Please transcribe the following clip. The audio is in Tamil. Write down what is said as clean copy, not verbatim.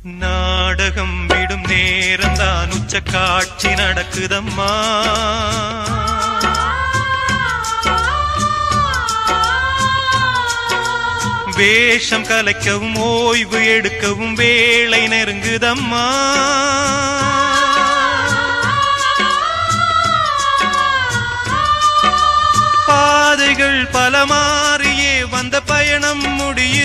நாடகம் விடும் நேரம்தான் உச்ச காட்சி நடக்குதம்மா. வேஷம் கலைக்கவும் ஓய்வு எடுக்கவும் வேளை நெருங்குதம்மா. பாதைகள் பல மாறியே வந்த பயணம் முடியுது.